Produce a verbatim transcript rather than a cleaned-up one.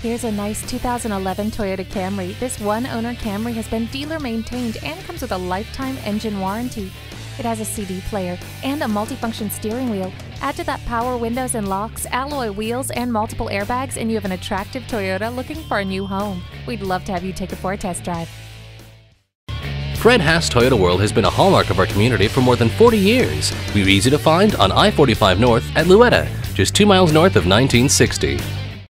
Here's a nice two thousand eleven Toyota Camry. This one-owner Camry has been dealer-maintained and comes with a lifetime engine warranty. It has a C D player and a multifunction steering wheel. Add to that power windows and locks, alloy wheels, and multiple airbags, and you have an attractive Toyota looking for a new home. We'd love to have you take it for a test drive. Fred Haas Toyota World has been a hallmark of our community for more than forty years. We're easy to find on I forty-five North at Louetta, just two miles north of nineteen sixty.